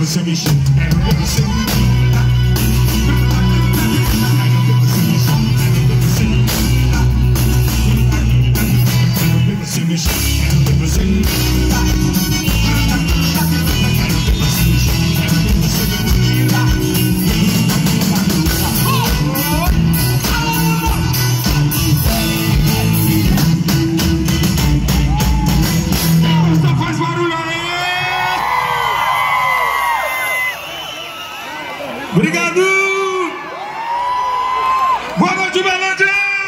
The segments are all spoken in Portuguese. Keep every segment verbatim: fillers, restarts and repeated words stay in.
você mexer, quero ver você você mexer, quero ver você faz barulho aí! Obrigado! Boa noite, Belândia!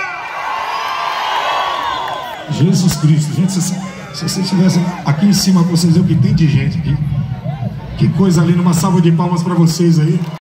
Jesus Cristo, gente, se, se vocês estivessem aqui em cima, vocês verem o que tem de gente aqui. Que coisa linda, uma salva de palmas para vocês aí.